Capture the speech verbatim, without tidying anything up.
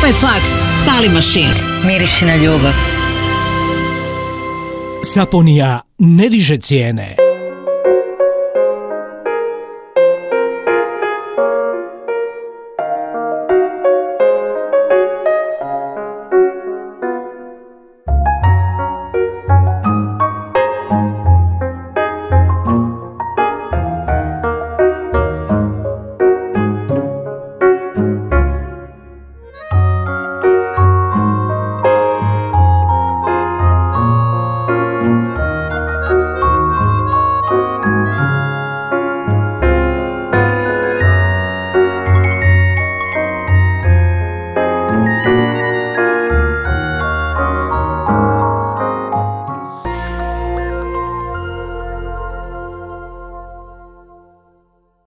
Kupaj faks, pali mašin. Miriši na ljubav. Saponija ne diže cijene.